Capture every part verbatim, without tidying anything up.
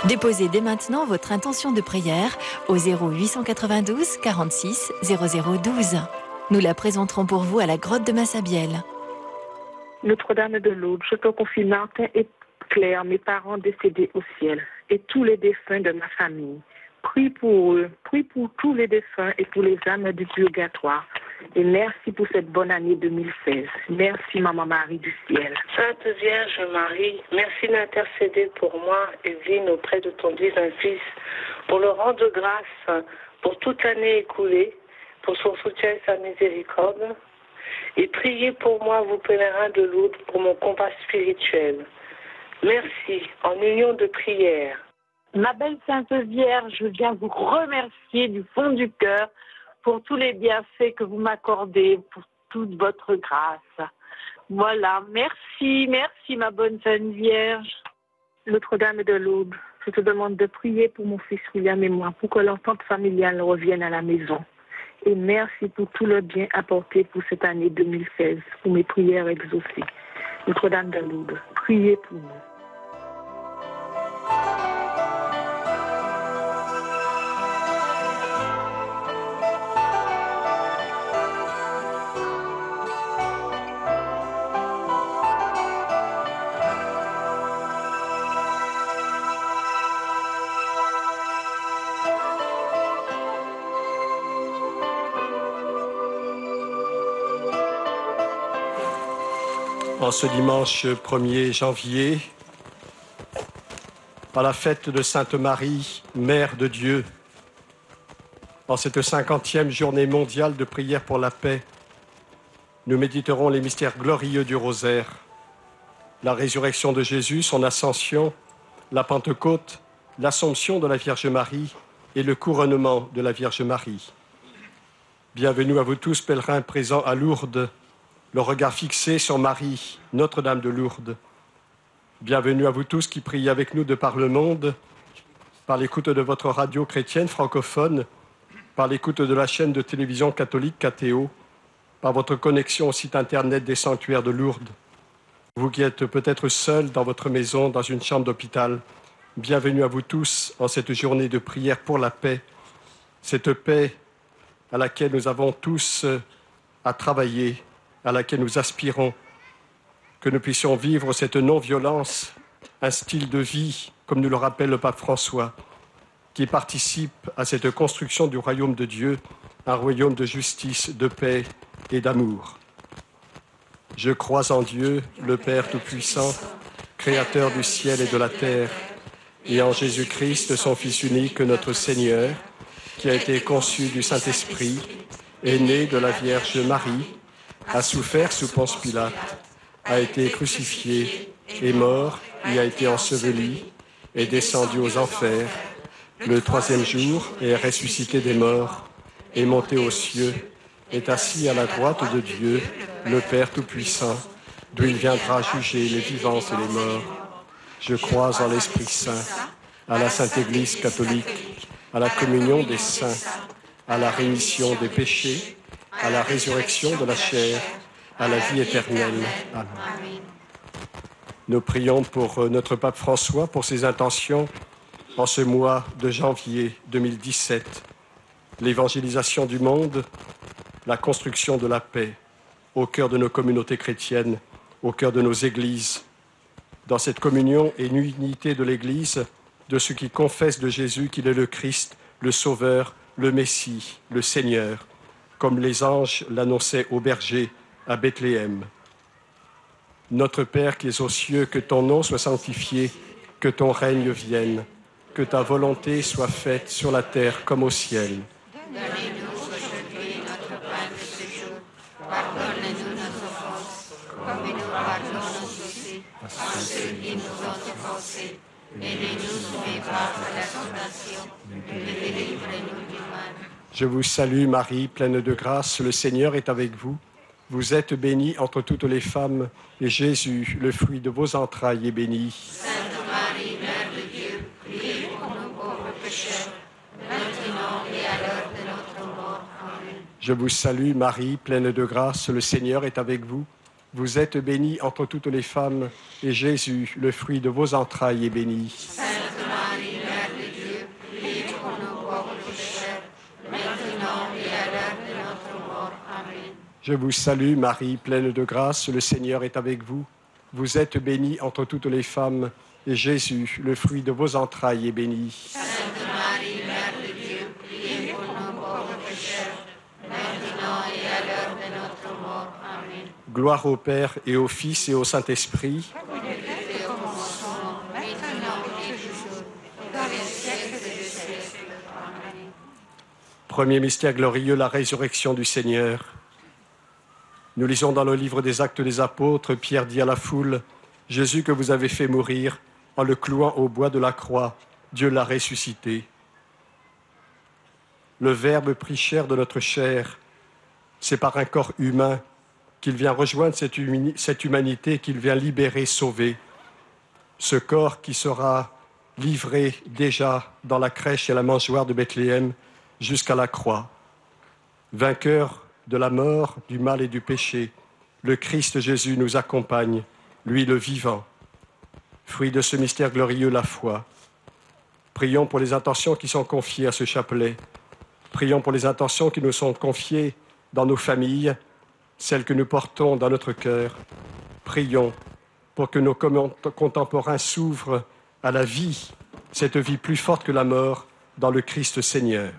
Déposez dès maintenant votre intention de prière au zéro huit cent quatre-vingt-douze quarante-six zéro zéro douze. Nous la présenterons pour vous à la grotte de Massabielle. Notre-Dame de Lourdes, je te confie Martin et Claire, mes parents décédés au ciel, et tous les défunts de ma famille. Prie pour eux, prie pour tous les défunts et pour les âmes du purgatoire. Et merci pour cette bonne année deux mille seize. Merci, Maman Marie du ciel. Sainte Vierge Marie, merci d'intercéder pour moi, Evelyne, auprès de ton divin Fils, pour le rendre grâce pour toute l'année écoulée, pour son soutien et sa miséricorde. Et priez pour moi, vous pèlerins de Lourdes, pour mon combat spirituel. Merci, en union de prière. Ma belle Sainte Vierge, je viens vous remercier du fond du cœur pour tous les bienfaits que vous m'accordez, pour toute votre grâce. Voilà, merci, merci ma bonne Sainte Vierge. Notre-Dame de Lourdes, je te demande de prier pour mon fils William et moi, pour que l'entente familiale revienne à la maison. Et merci pour tout le bien apporté pour cette année deux mille seize, pour mes prières exaucées. Notre-Dame de Lourdes, priez pour nous. En ce dimanche premier janvier, à la fête de Sainte Marie, Mère de Dieu, en cette cinquantième journée mondiale de prière pour la paix, nous méditerons les mystères glorieux du rosaire, la résurrection de Jésus, son ascension, la Pentecôte, l'Assomption de la Vierge Marie et le couronnement de la Vierge Marie. Bienvenue à vous tous, pèlerins présents à Lourdes, le regard fixé sur Marie, Notre-Dame de Lourdes. Bienvenue à vous tous qui priez avec nous de par le monde, par l'écoute de votre radio chrétienne francophone, par l'écoute de la chaîne de télévision catholique K T O, par votre connexion au site internet des sanctuaires de Lourdes. Vous qui êtes peut-être seul dans votre maison, dans une chambre d'hôpital, bienvenue à vous tous en cette journée de prière pour la paix, cette paix à laquelle nous avons tous à travailler, à laquelle nous aspirons, que nous puissions vivre cette non-violence, un style de vie, comme nous le rappelle le pape François, qui participe à cette construction du royaume de Dieu, un royaume de justice, de paix et d'amour. Je crois en Dieu, le Père Tout-Puissant, Créateur du ciel et de la terre, et en Jésus-Christ, son Fils unique, notre Seigneur, qui a été conçu du Saint-Esprit, est né de la Vierge Marie, a souffert sous Ponce Pilate, a été crucifié, est mort, y a été enseveli, est descendu aux enfers, le troisième jour est ressuscité des morts, est monté aux cieux, est assis à la droite de Dieu, le Père Tout-Puissant, d'où il viendra juger les vivants et les morts. Je crois en l'Esprit Saint, à la Sainte Église catholique, à la communion des saints, à la rémission des péchés, à la résurrection de la chair, à la vie éternelle. Amen. Nous prions pour notre pape François, pour ses intentions en ce mois de janvier deux mille dix-sept, l'évangélisation du monde, la construction de la paix au cœur de nos communautés chrétiennes, au cœur de nos églises, dans cette communion et l'unité de l'Église, de ceux qui confessent de Jésus qu'il est le Christ, le Sauveur, le Messie, le Seigneur, comme les anges l'annonçaient aux bergers à Bethléem. Notre Père qui es aux cieux, que ton nom soit sanctifié, que ton règne vienne, que ta volonté soit faite sur la terre comme au ciel. Donnez-nous aujourd'hui notre pain de ce jour. Pardonnez-nous nos offenses, comme nous pardonnons aussi à ceux qui nous ont offensés. Et ne nous soumets pas à la tentation, mais délivre-nous du mal. Je vous salue Marie, pleine de grâce, le Seigneur est avec vous. Vous êtes bénie entre toutes les femmes, et Jésus, le fruit de vos entrailles, est béni. Sainte Marie, Mère de Dieu, priez pour nous pauvres pécheurs, maintenant et à l'heure de notre mort. Amen. Je vous salue Marie, pleine de grâce, le Seigneur est avec vous. Vous êtes bénie entre toutes les femmes, et Jésus, le fruit de vos entrailles, est béni. Sainte Marie, Je vous salue, Marie, pleine de grâce, le Seigneur est avec vous. Vous êtes bénie entre toutes les femmes, et Jésus, le fruit de vos entrailles, est béni. Sainte Marie, Mère de Dieu, priez pour nous pauvres pécheurs, maintenant et à l'heure de notre mort. Amen. Gloire au Père et au Fils et au Saint-Esprit. Comme il était au commencement, maintenant et toujours, dans les siècles des siècles. Amen. Premier mystère glorieux, la résurrection du Seigneur. Nous lisons dans le livre des Actes des Apôtres, Pierre dit à la foule, « Jésus que vous avez fait mourir, en le clouant au bois de la croix, Dieu l'a ressuscité. Le Verbe prit chair de notre chair, c'est par un corps humain qu'il vient rejoindre cette, humi- cette humanité, qu'il vient libérer, sauver. Ce corps qui sera livré déjà dans la crèche et la mangeoire de Bethléem jusqu'à la croix. Vainqueur de la mort, du mal et du péché, le Christ Jésus nous accompagne, lui le vivant. Fruit de ce mystère glorieux, la foi. Prions pour les intentions qui sont confiées à ce chapelet. Prions pour les intentions qui nous sont confiées dans nos familles, celles que nous portons dans notre cœur. Prions pour que nos contemporains s'ouvrent à la vie, cette vie plus forte que la mort, dans le Christ Seigneur.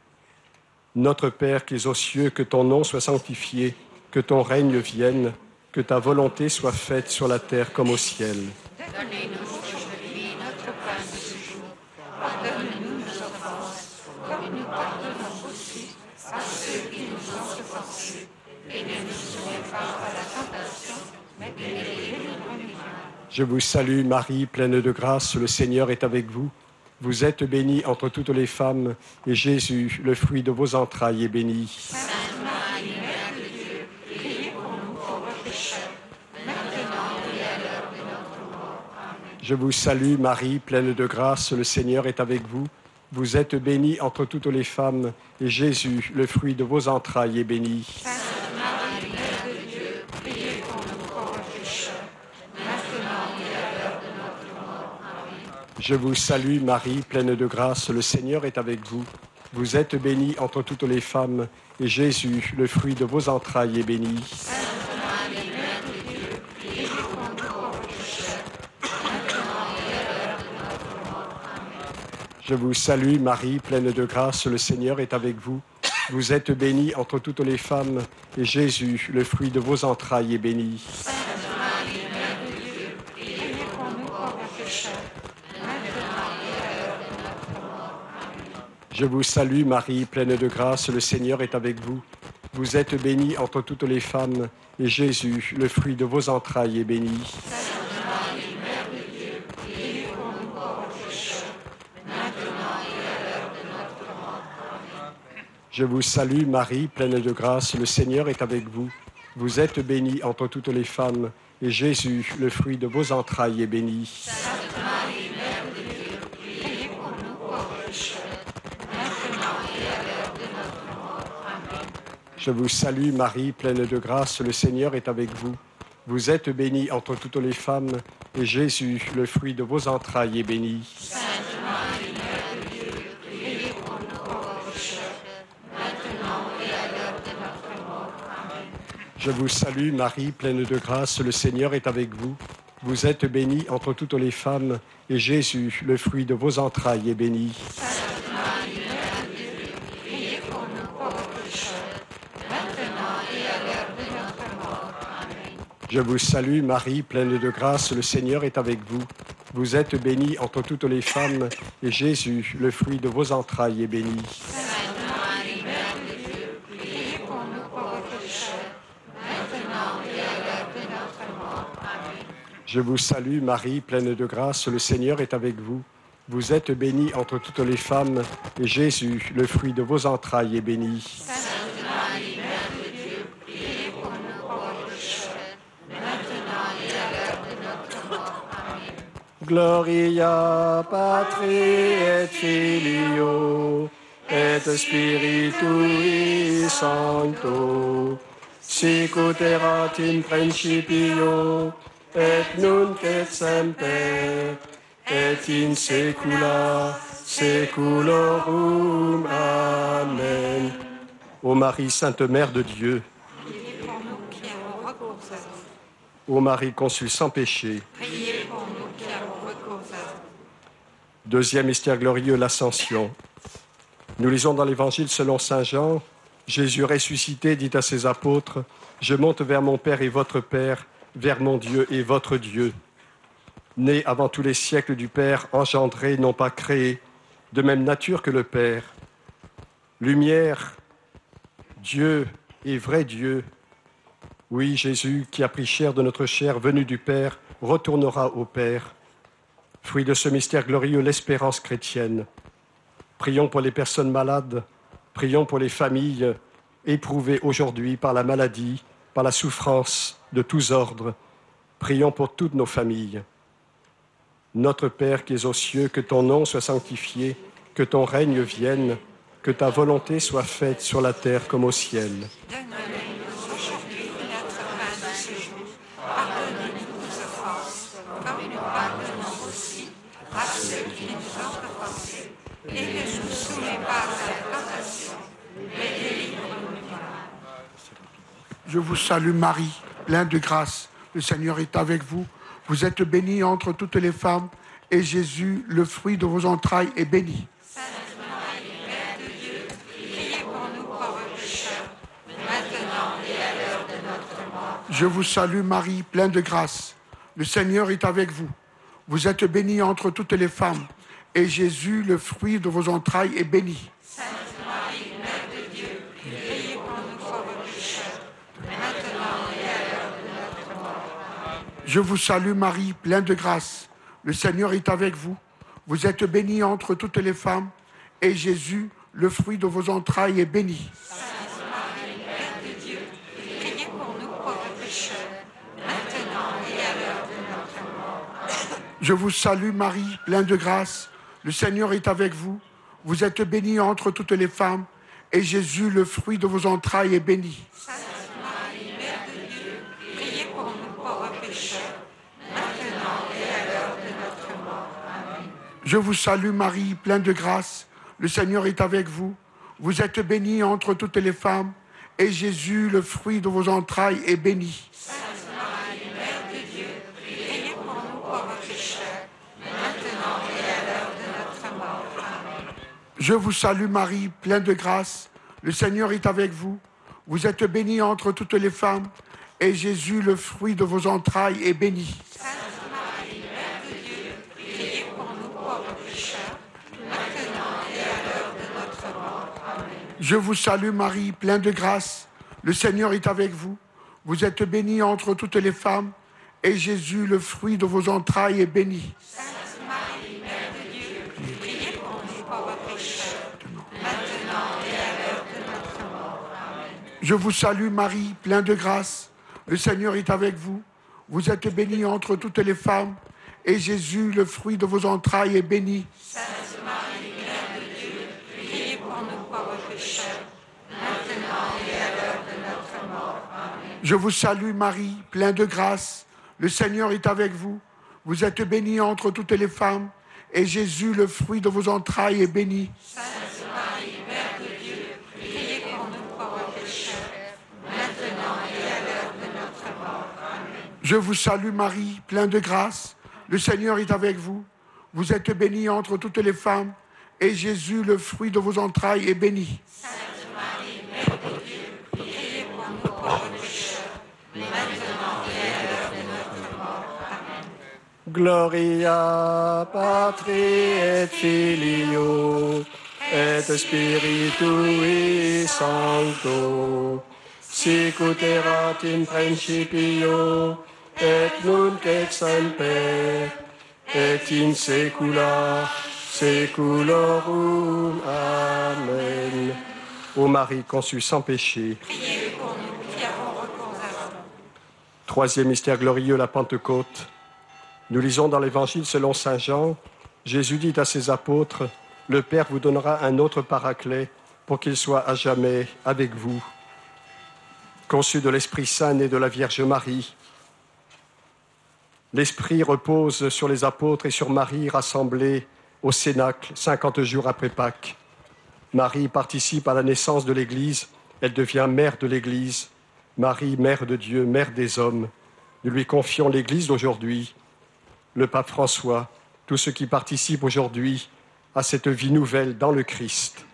Notre Père qui es aux cieux, que ton nom soit sanctifié, que ton règne vienne, que ta volonté soit faite sur la terre comme au ciel. Donnez-nous aujourd'hui notre pain de ce jour. Pardonne-nous nos offenses, comme nous pardonnons aussi à ceux qui nous ont offensés. Et ne nous soumets pas à la tentation, mais délivre-nous du mal. Je vous salue, Marie, pleine de grâce, le Seigneur est avec vous. Vous êtes bénie entre toutes les femmes, et Jésus, le fruit de vos entrailles, est béni. Sainte Marie, Mère de Dieu, priez pour nous pauvres pécheurs, maintenant et à l'heure de notre mort. Amen. Je vous salue, Marie, pleine de grâce, le Seigneur est avec vous. Vous êtes bénie entre toutes les femmes, et Jésus, le fruit de vos entrailles, est béni. Sainte Marie, Mère de Dieu, priez pour nous pauvres pécheurs, maintenant et à l'heure de notre mort. Amen. Je vous salue, Marie, pleine de grâce, le Seigneur est avec vous. Vous êtes bénie entre toutes les femmes, et Jésus, le fruit de vos entrailles, est béni. Sainte Marie, Mère de Dieu, priez pour nous pauvres pécheurs, maintenant et à l'heure de notre mort. Amen. Je vous salue, Marie, pleine de grâce, le Seigneur est avec vous. Vous êtes bénie entre toutes les femmes, et Jésus, le fruit de vos entrailles, est béni. Sainte Marie, Mère de Dieu, priez pour nous pauvres pécheurs, maintenant et à l'heure de notre mort. Amen. Je vous salue, Marie, pleine de grâce, le Seigneur est avec vous. Vous êtes bénie entre toutes les femmes, et Jésus, le fruit de vos entrailles, est béni. Sainte Marie, Mère de Dieu, priez pour nous pauvres pécheurs, maintenant et à l'heure de notre mort. Amen. Je vous salue, Marie, pleine de grâce, le Seigneur est avec vous. Vous êtes bénie entre toutes les femmes, et Jésus, le fruit de vos entrailles, est béni. Sainte Marie, Mère de Dieu, priez pour nous pauvres pécheurs, maintenant et à l'heure de notre mort. Amen. Je vous salue, Marie, pleine de grâce, le Seigneur est avec vous. Vous êtes bénie entre toutes les femmes, et Jésus, le fruit de vos entrailles, est béni. Sainte Marie, Mère de Dieu, priez pour nous pauvres pécheurs, maintenant et à l'heure de notre mort. Amen. Je vous salue, Marie, pleine de grâce, le Seigneur est avec vous. Vous êtes bénie entre toutes les femmes, et Jésus, le fruit de vos entrailles, est béni. Sainte Marie, Mère de Dieu, priez pour nous pauvres pécheurs, maintenant et à l'heure de notre mort. Amen. Je vous salue, Marie, pleine de grâce, le Seigneur est avec vous. Vous êtes bénie entre toutes les femmes, et Jésus, le fruit de vos entrailles, est béni. Sainte Marie, Mère de Dieu, priez pour nous pauvres pécheurs, maintenant et à l'heure de notre mort. Amen. Je vous salue, Marie, pleine de grâce, le Seigneur est avec vous. Vous êtes bénie entre toutes les femmes, et Jésus, le fruit de vos entrailles, est béni. Sainte Marie, Mère de Dieu, priez pour nous pauvres pécheurs, maintenant et à l'heure de notre mort. Amen. Gloria Patri et Filio et Spiritui Sancto, sic ut erat in principio et nunc et semper et in saecula saeculorum. Amen. Ô Marie, Sainte Mère de Dieu, à vous. Ô Marie conçue sans péché. Priez pour nous qui avons recours à vous. Deuxième mystère glorieux, l'Ascension. Nous lisons dans l'Évangile selon saint Jean, Jésus ressuscité dit à ses apôtres, « Je monte vers mon Père et votre Père, vers mon Dieu et votre Dieu. » Né avant tous les siècles du Père, engendré, non pas créé, de même nature que le Père. Lumière, Dieu et vrai Dieu. Oui, Jésus, qui a pris chair de notre chair, venu du Père, retournera au Père. Fruit de ce mystère glorieux, l'espérance chrétienne. Prions pour les personnes malades, prions pour les familles éprouvées aujourd'hui par la maladie, par la souffrance de tous ordres. Prions pour toutes nos familles. Notre Père qui es aux cieux, que ton nom soit sanctifié, que ton règne vienne, que ta volonté soit faite sur la terre comme au ciel. Donne-nous aujourd'hui notre pain de ce jour. Pardonne-nous nos offenses, comme nous pardonnons aussi à ceux qui nous ont offensés. Et ne nous soumets pas à la tentation, mais délivre-nous du mal. Je vous salue Marie, pleine de grâce. Le Seigneur est avec vous. Vous êtes bénie entre toutes les femmes, et Jésus, le fruit de vos entrailles, est béni. Sainte Marie, Mère de Dieu, priez pour nous pauvres pécheurs, maintenant et à l'heure de notre mort. Je vous salue Marie, pleine de grâce. Le Seigneur est avec vous. Vous êtes bénie entre toutes les femmes, et Jésus, le fruit de vos entrailles, est béni. Sainte Marie, Mère de Dieu, priez pour nous pauvres pécheurs, maintenant et à l'heure de notre mort. Je vous salue Marie, pleine de grâce. Le Seigneur est avec vous. Vous êtes bénie entre toutes les femmes, et Jésus, le fruit de vos entrailles, est béni. Sainte Marie, Mère de Dieu, priez pour nous pauvres pécheurs, maintenant et à l'heure de notre mort. Je vous salue Marie, pleine de grâce. Le Seigneur est avec vous. Vous êtes bénie entre toutes les femmes, et Jésus, le fruit de vos entrailles, est béni. Sainte Marie, Mère de Dieu, priez pour nous pauvres pécheurs, maintenant et à l'heure de notre mort. Amen. Je vous salue Marie, pleine de grâce. Le Seigneur est avec vous. Vous êtes bénie entre toutes les femmes, et Jésus, le fruit de vos entrailles, est béni. Sainte Marie, Mère de Dieu, priez pour nous pauvres pécheurs, maintenant et à l'heure de notre mort. Amen. Je vous salue Marie, pleine de grâce. Le Seigneur est avec vous. Vous êtes bénie entre toutes les femmes, et Jésus, le fruit de vos entrailles, est béni. Sainte Marie, Mère de Dieu, priez pour nous pauvres pécheurs, maintenant et à l'heure de notre mort. Amen. Je vous salue Marie, pleine de grâce. Le Seigneur est avec vous. Vous êtes bénie entre toutes les femmes, et Jésus, le fruit de vos entrailles, est béni. Sainte Marie, Mère de Dieu, priez pour nous pauvres pécheurs, maintenant et à l'heure de notre mort. Amen. Je vous salue Marie, pleine de grâce. Le Seigneur est avec vous. Vous êtes bénie entre toutes les femmes, et Jésus, le fruit de vos entrailles, est béni. Sainte Marie, Mère de Dieu, priez pour nous pauvres pécheurs, maintenant et à l'heure de notre mort. Amen. Je vous salue Marie, pleine de grâce. Le Seigneur est avec vous. Vous êtes bénie entre toutes les femmes, et Jésus, le fruit de vos entrailles, est béni. Sainte Marie, Mère de Dieu, priez pour nous pauvres pécheurs, maintenant et à l'heure de notre mort. Amen. Je vous salue Marie, pleine de grâce. Le Seigneur est avec vous. Vous êtes bénie entre toutes les femmes, et Jésus, le fruit de vos entrailles, est béni. Sainte Marie, Mère de Dieu, priez pour nous pauvres pécheurs, maintenant et à l'heure de notre mort. Amen. Gloria Patri et Filio et Spiritui Sancto, sic ut erat in principio et nunc et semper et in saecula saeculorum. Amen. Ô Marie conçue sans péché. Priez pour nous qui avons recours à vous. Troisième mystère glorieux, la Pentecôte. Nous lisons dans l'Évangile selon saint Jean, Jésus dit à ses apôtres, « Le Père vous donnera un autre paraclet pour qu'il soit à jamais avec vous. » Conçu de l'Esprit Saint et de la Vierge Marie, l'Esprit repose sur les apôtres et sur Marie rassemblée au Cénacle, cinquante jours après Pâques. Marie participe à la naissance de l'Église, elle devient mère de l'Église. Marie, Mère de Dieu, Mère des hommes, nous lui confions l'Église d'aujourd'hui, le pape François, tous ceux qui participent aujourd'hui à cette vie nouvelle dans le Christ.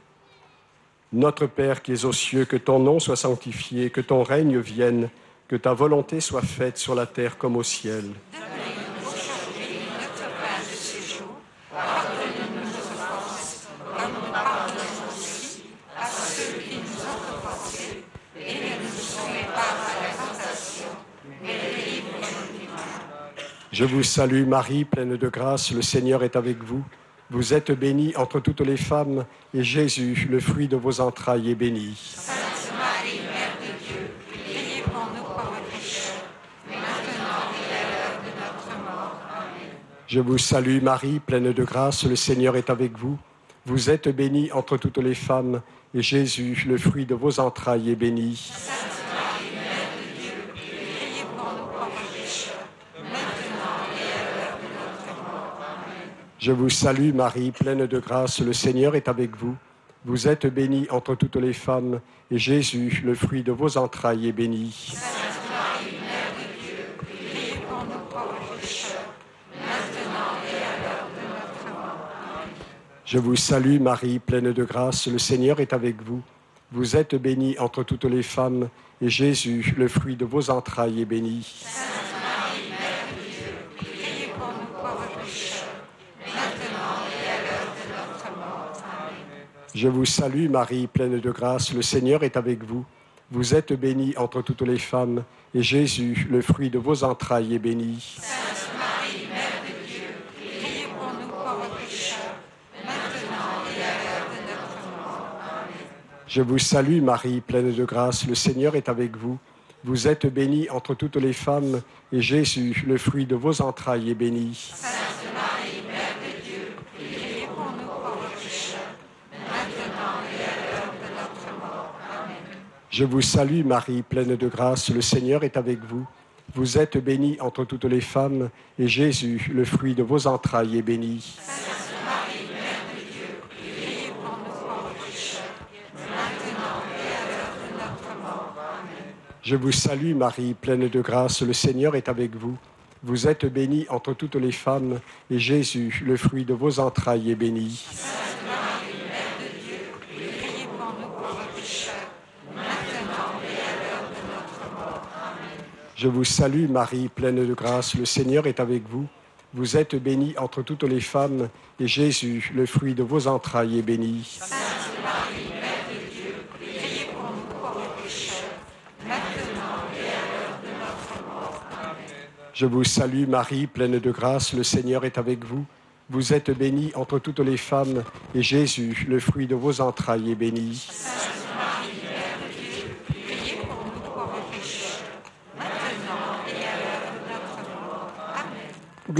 Notre Père qui es aux cieux, que ton nom soit sanctifié, que ton règne vienne, que ta volonté soit faite sur la terre comme au ciel. Donne-nous aujourd'hui notre pain de ce jour. Pardonne-nous nos offenses, comme nous pardonnons aussi à ceux qui nous ont offensés. Et ne nous soumets pas à la tentation, mais délivre-nous du mal. Je vous salue Marie, pleine de grâce, le Seigneur est avec vous. Vous êtes bénie entre toutes les femmes, et Jésus, le fruit de vos entrailles, est béni. Sainte Marie, Mère de Dieu, priez pour nous pauvres pécheurs, maintenant et à l'heure de notre mort. Amen. Je vous salue Marie, pleine de grâce, le Seigneur est avec vous. Vous êtes bénie entre toutes les femmes, et Jésus, le fruit de vos entrailles, est béni. Sainte Marie, Mère de Dieu, priez pour nous pauvres pécheurs, maintenant et à l'heure de notre mort. Amen. Je vous salue Marie, pleine de grâce, le Seigneur est avec vous. Vous êtes bénie entre toutes les femmes, et Jésus, le fruit de vos entrailles, est béni. Sainte Marie, Mère de Dieu, priez pour nous pauvres pécheurs, maintenant et à l'heure de notre mort. Amen. Je vous salue Marie, pleine de grâce, le Seigneur est avec vous. Vous êtes bénie entre toutes les femmes, et Jésus, le fruit de vos entrailles, est béni. Sainte Marie, Mère de Dieu, priez pour nous pauvres pécheurs, maintenant et à l'heure de notre mort. Amen. Je vous salue Marie, pleine de grâce, le Seigneur est avec vous. Vous êtes bénie entre toutes les femmes, et Jésus, le fruit de vos entrailles, est béni. Sainte Marie, Mère de Dieu, priez pour nous pauvres pécheurs, maintenant et à l'heure de notre mort. Amen. Je vous salue Marie, pleine de grâce, le Seigneur est avec vous. Vous êtes bénie entre toutes les femmes, et Jésus, le fruit de vos entrailles, est béni. Sainte Marie, Mère de Dieu, priez pour nous pauvres pécheurs, maintenant et à l'heure de notre mort. Amen. Je vous salue Marie, pleine de grâce, le Seigneur est avec vous. Vous êtes bénie entre toutes les femmes, et Jésus, le fruit de vos entrailles, est béni. Sainte Marie, Mère de Dieu, priez pour nous pauvres pécheurs, maintenant et à l'heure de notre mort. Amen. Je vous salue Marie, pleine de grâce, le Seigneur est avec vous. Vous êtes bénie entre toutes les femmes, et Jésus, le fruit de vos entrailles, est béni. Sainte Marie, Mère de Dieu, priez pour nous pauvres pécheurs, maintenant et à l'heure de notre mort. Amen. Je vous salue Marie, pleine de grâce, le Seigneur est avec vous. Vous êtes bénie entre toutes les femmes, et Jésus, le fruit de vos entrailles, est béni. Sainte Marie, Mère de Dieu, priez pour nous pauvres pécheurs, maintenant et à l'heure de notre mort. Amen. Je vous salue Marie, pleine de grâce, le Seigneur est avec vous. Vous êtes bénie entre toutes les femmes, et Jésus, le fruit de vos entrailles, est béni. Sainte Marie, Mère de Dieu, priez pour nous pauvres pécheurs, maintenant et à l'heure de notre mort. Amen.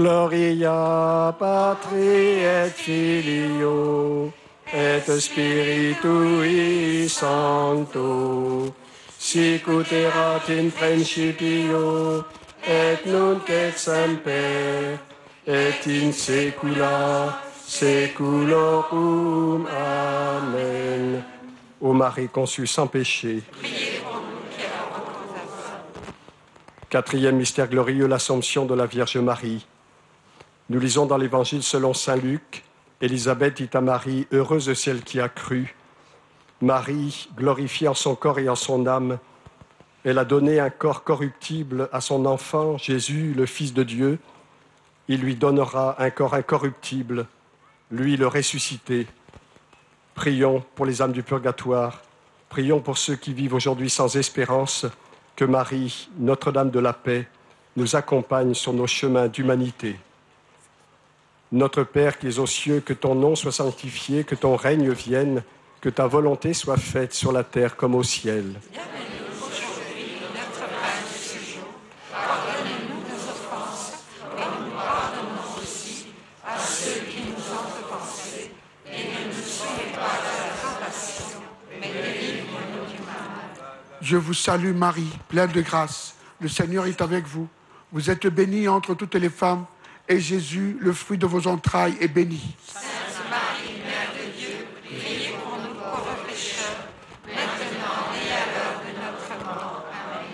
Gloria Patri et Filio et Spiritui Sancto, sic ut erat in principio et nunc et semper et in saecula saeculorum. Amen. Ô Marie conçue sans péché. Quatrième mystère glorieux, l'Assomption de la Vierge Marie. Nous lisons dans l'Évangile selon saint Luc, Élisabeth dit à Marie, « Heureuse celle qui a cru ». Marie, glorifiée en son corps et en son âme, elle a donné un corps corruptible à son enfant, Jésus, le Fils de Dieu. Il lui donnera un corps incorruptible, lui le ressuscité. Prions pour les âmes du purgatoire, prions pour ceux qui vivent aujourd'hui sans espérance, que Marie, Notre-Dame de la paix, nous accompagne sur nos chemins d'humanité. Notre Père qui es aux cieux, que ton nom soit sanctifié, que ton règne vienne, que ta volonté soit faite sur la terre comme au ciel. Donne-nous aujourd'hui notre pain de ce jour. Pardonne-nous nos offenses, comme nous pardonnons aussi à ceux qui nous ont offensés. Et ne nous soumets pas à la tentation, mais délivre-nous du mal. Je vous salue Marie, pleine de grâce. Le Seigneur est avec vous. Vous êtes bénie entre toutes les femmes, et Jésus, le fruit de vos entrailles, est béni. Sainte Marie, Mère de Dieu, priez pour nous pauvres pécheurs, maintenant et à l'heure de notre mort. Amen.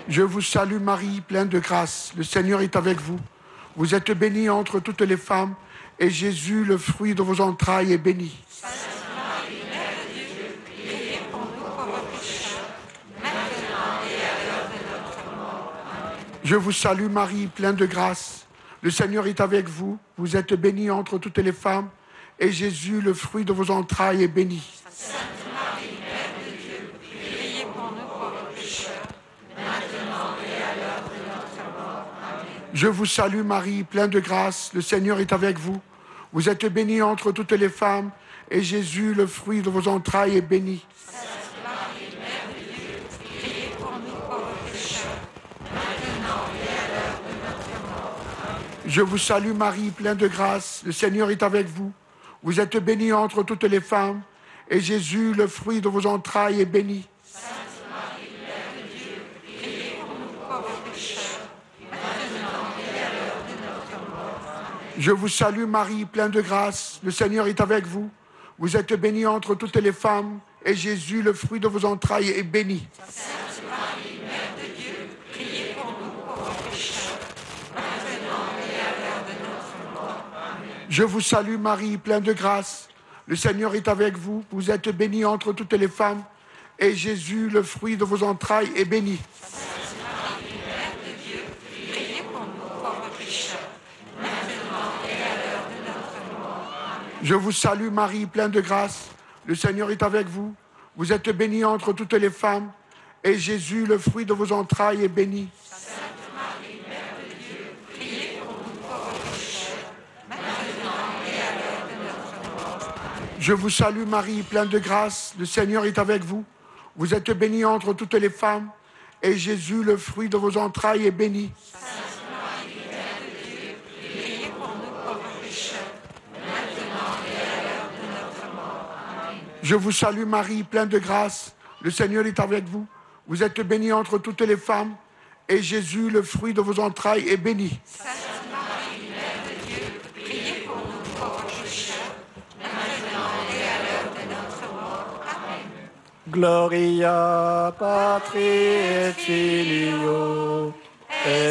Je vous salue Marie, pleine de grâce. Le Seigneur est avec vous. Vous êtes bénie entre toutes les femmes, et Jésus, le fruit de vos entrailles, est béni. Sainte Marie, Mère de Dieu, priez pour nous pauvres pécheurs, maintenant et à l'heure de notre mort. Amen. Je vous salue Marie, pleine de grâce. Le Seigneur est avec vous. Vous êtes bénie entre toutes les femmes, et Jésus, le fruit de vos entrailles, est béni. Sainte Marie, Mère de Dieu, priez pour nous pauvres pécheurs, maintenant et à l'heure de notre mort. Amen. Je vous salue Marie, pleine de grâce. Le Seigneur est avec vous. Vous êtes bénie entre toutes les femmes, et Jésus, le fruit de vos entrailles, est béni. Sainte Marie, Mère de Dieu, priez pour nous pauvres pécheurs, maintenant et à l'heure de notre mort. Amen. Je vous salue Marie, pleine de grâce. Le Seigneur est avec vous. Vous êtes bénie entre toutes les femmes, et Jésus, le fruit de vos entrailles, est béni. Sainte Marie, Mère de Dieu, priez pour nous pauvres pécheurs, maintenant et à l'heure de notre mort. Amen. Je vous salue Marie, pleine de grâce. Le Seigneur est avec vous. Vous êtes bénie entre toutes les femmes, et Jésus, le fruit de vos entrailles, est béni. Sainte Marie, Mère de Dieu, priez pour nous pauvres pécheurs, maintenant et à l'heure de notre mort. Amen. Je vous salue Marie, pleine de grâce. Le Seigneur est avec vous. Vous êtes bénie entre toutes les femmes, et Jésus, le fruit de vos entrailles, est béni. Sainte Marie, Mère de Dieu, priez pour nous pauvres pécheurs, maintenant et à l'heure de notre mort. Amen. Je vous salue Marie, pleine de grâce. Le Seigneur est avec vous. Vous êtes bénie entre toutes les femmes, et Jésus, le fruit de vos entrailles, est béni. Sainte Marie, Mère de Dieu, priez pour nous pauvres pécheurs, maintenant et à l'heure de notre mort. Amen. Je vous salue Marie, pleine de grâce. Le Seigneur est avec vous. Vous êtes bénie entre toutes les femmes, et Jésus, le fruit de vos entrailles, est béni. Sainte Marie, Mère de Dieu, priez pour nous pauvres pécheurs, maintenant et à l'heure de notre mort. Amen. Je vous salue Marie, pleine de grâce. Le Seigneur est avec vous. Vous êtes bénie entre toutes les femmes, et Jésus, le fruit de vos entrailles, est béni. Sainte Marie, Mère de Dieu, priez pour nous pauvres pécheurs, maintenant et à l'heure de notre mort. Amen. Gloria Patri et Filio et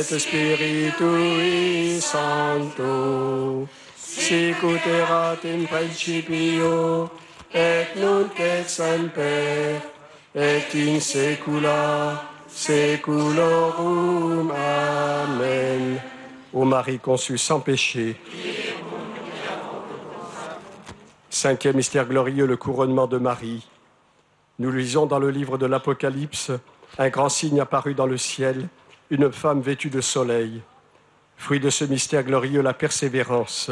Spiritui Sancto, sic ut erat in principio et nunc et semper et in saecula saeculorum. Amen. Ô Marie conçue sans péché. Cinquième mystère glorieux, le couronnement de Marie. Nous lisons dans le livre de l'Apocalypse, un grand signe apparut dans le ciel, une femme vêtue de soleil. Fruit de ce mystère glorieux, la persévérance.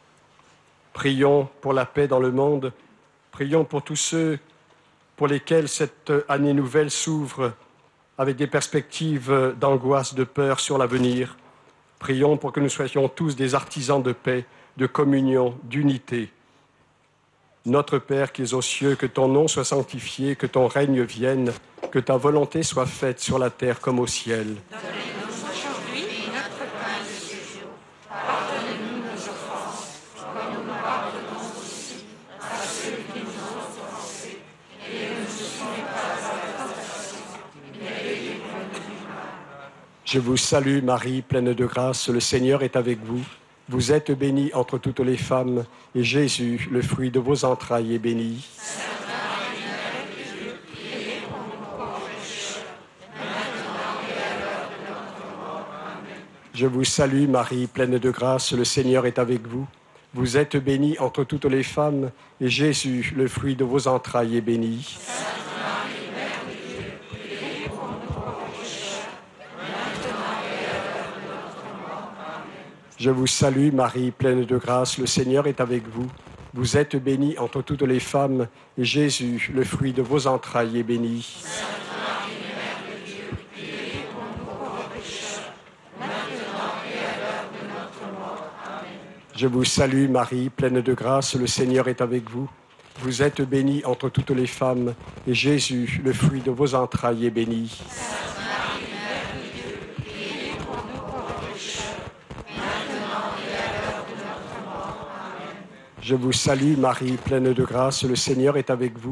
Prions pour la paix dans le monde, prions pour tous ceux pour lesquels cette année nouvelle s'ouvre avec des perspectives d'angoisse, de peur sur l'avenir. Prions pour que nous soyons tous des artisans de paix, de communion, d'unité. Notre Père qui es aux cieux, que ton nom soit sanctifié, que ton règne vienne, que ta volonté soit faite sur la terre comme au ciel. Donnez-nous aujourd'hui notre pain de ce jour. Pardonnez-nous nos offenses, comme nous pardonnons aussi à ceux qui nous ont offensés. Et ne nous soumets pas à la tentation, mais délivre-nous du mal. Je vous salue Marie, pleine de grâce, le Seigneur est avec vous. Vous êtes bénie entre toutes les femmes, et Jésus, le fruit de vos entrailles, est béni. Sainte Marie, Mère de Dieu, priez pour nous pauvres pécheurs, maintenant et à l'heure de notre mort. Amen. Je vous salue Marie, pleine de grâce, le Seigneur est avec vous. Vous êtes bénie entre toutes les femmes, et Jésus, le fruit de vos entrailles, est béni. Sainte Marie, Mère de Dieu, priez pour nous pauvres pécheurs, maintenant et à l'heure de notre mort. Amen. Je vous salue Marie, pleine de grâce, le Seigneur est avec vous. Vous êtes bénie entre toutes les femmes, et Jésus, le fruit de vos entrailles, est béni. Sainte Marie, Mère de Dieu, priez pour nous pauvres pécheurs, maintenant et à l'heure de notre mort. Amen. Je vous salue Marie, pleine de grâce, le Seigneur est avec vous. Vous êtes bénie entre toutes les femmes, et Jésus, le fruit de vos entrailles, est béni. Sainte Marie, Mère de Dieu, priez pour nous pauvres pécheurs, maintenant et à l'heure de notre mort. Amen. Je vous salue Marie, pleine de grâce, le Seigneur est avec vous.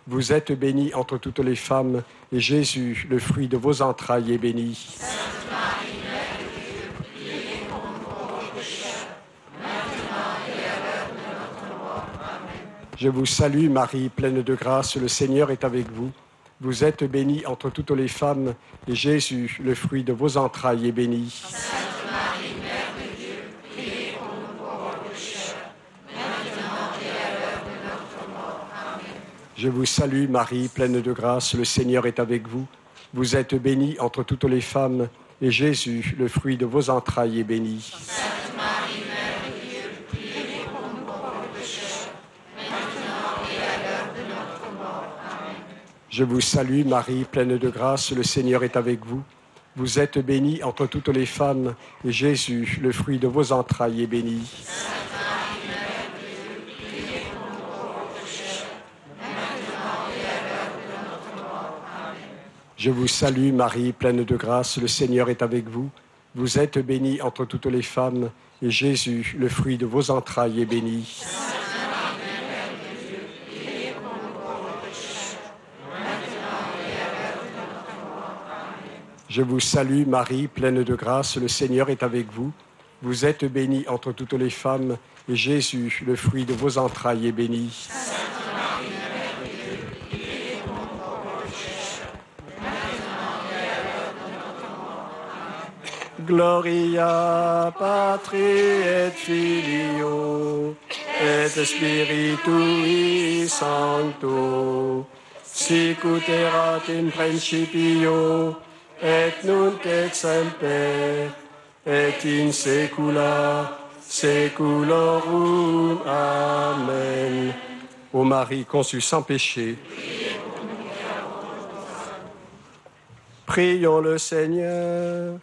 Vous êtes bénie entre toutes les femmes, et Jésus, le fruit de vos entrailles, est béni. Sainte Marie, Mère de Dieu, priez pour nous pauvres pécheurs, maintenant et à l'heure de notre mort. Amen. Je vous salue Marie, pleine de grâce, le Seigneur est avec vous. Vous êtes bénie entre toutes les femmes, et Jésus, le fruit de vos entrailles, est béni. Sainte Marie, Mère de Dieu, priez pour nous pauvres pécheurs, maintenant et à l'heure de notre mort. Amen. Je vous salue Marie, pleine de grâce, le Seigneur est avec vous. Vous êtes bénie entre toutes les femmes, et Jésus, le fruit de vos entrailles, est béni. Sainte Marie, Mère de Dieu, priez pour nous pauvres pécheurs, maintenant et à l'heure de notre mort. Amen. Je vous salue Marie, pleine de grâce, le Seigneur est avec vous. Vous êtes bénie entre toutes les femmes, et Jésus, le fruit de vos entrailles, est béni. Sainte Marie, Mère de Dieu, priez pour nous pauvres pécheurs, maintenant et à l'heure de notre mort. Amen. Je vous salue Marie, pleine de grâce, le Seigneur est avec vous. Vous êtes bénie entre toutes les femmes, et Jésus, le fruit de vos entrailles, est béni. Sainte Marie, Mère de Dieu, priez pour nous pauvres pécheurs, maintenant et à l'heure de notre mort. Amen. Je vous salue Marie, pleine de grâce, le Seigneur est avec vous. Vous êtes bénie entre toutes les femmes, et Jésus, le fruit de vos entrailles, est béni. Sainte Marie, Mère de Dieu, priez pour nous pauvres pécheurs, maintenant et à l'heure de notre mort. Amen. Gloria Patri et Filio et Spiritui Sancto, sic ut erat in principio et nunc et semper et in saecula saeculorum. Amen. Ô Marie conçue sans péché, prions le Seigneur.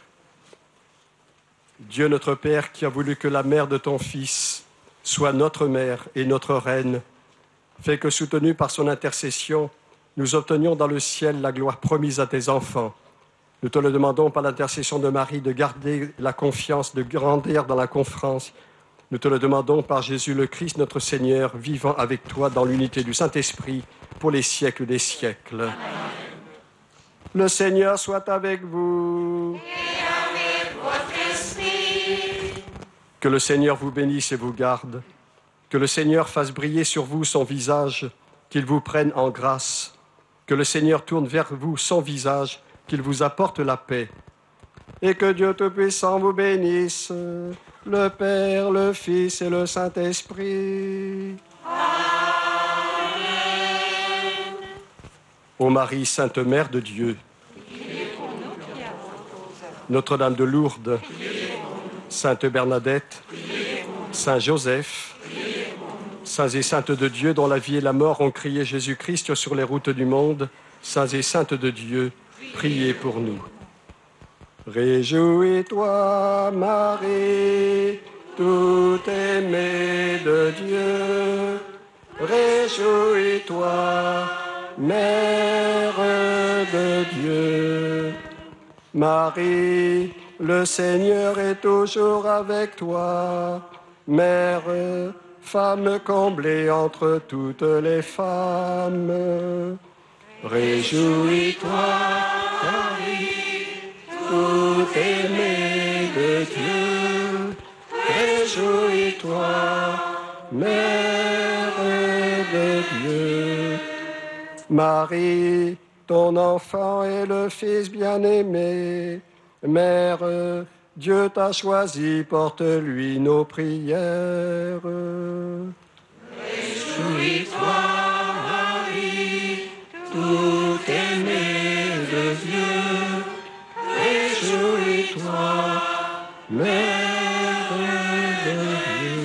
Dieu notre Père, qui a voulu que la mère de ton Fils soit notre mère et notre reine, fait que, soutenus par son intercession, nous obtenions dans le ciel la gloire promise à tes enfants. Nous te le demandons par l'intercession de Marie de garder la confiance, de grandir dans la confiance. Nous te le demandons par Jésus le Christ, notre Seigneur, vivant avec toi dans l'unité du Saint-Esprit pour les siècles des siècles. Amen. Le Seigneur soit avec vous. Que le Seigneur vous bénisse et vous garde. Que le Seigneur fasse briller sur vous son visage, qu'il vous prenne en grâce. Que le Seigneur tourne vers vous son visage, qu'il vous apporte la paix. Et que Dieu Tout-Puissant vous bénisse, le Père, le Fils et le Saint-Esprit. Amen. Ô Marie, Sainte Mère de Dieu, Notre-Dame de Lourdes, Sainte Bernadette, Saint Joseph, saints et saintes de Dieu dont la vie et la mort ont crié Jésus-Christ sur les routes du monde, saints et saintes de Dieu, priez pour nous. Réjouis-toi, Marie, tout aimée de Dieu. Réjouis-toi, Mère de Dieu. Marie, le Seigneur est toujours avec toi, Mère, femme comblée entre toutes les femmes. Réjouis-toi, Marie, tout aimée de Dieu. Réjouis-toi, Mère de Dieu. Marie, ton enfant est le Fils bien-aimé. Mère, Dieu t'a choisi, porte-lui nos prières. Réjouis-toi, Marie, tout aimée de Dieu. Réjouis-toi, Mère de Dieu.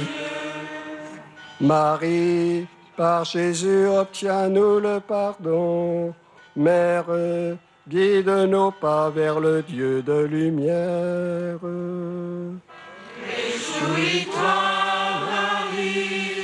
Marie, par Jésus, obtiens-nous le pardon. Mère, guide nos pas vers le Dieu de lumière. Réjouis-toi, Marie,